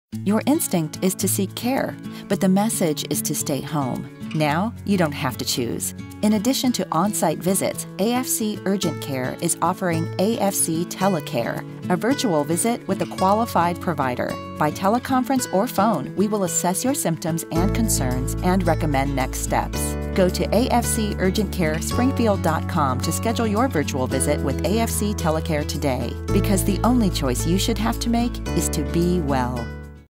Your instinct is to seek care, but the message is to stay home. Now, you don't have to choose. In addition to on-site visits, AFC Urgent Care is offering AFC Telecare, a virtual visit with a qualified provider. By teleconference or phone, we will assess your symptoms and concerns and recommend next steps. Go to afcurgentcarespringfield.com to schedule your virtual visit with AFC Telecare today, because the only choice you should have to make is to be well.